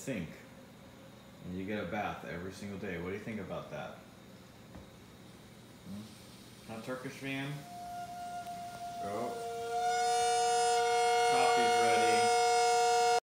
sink and you get a bath every single day. What do you think about that? Not Turkish fan?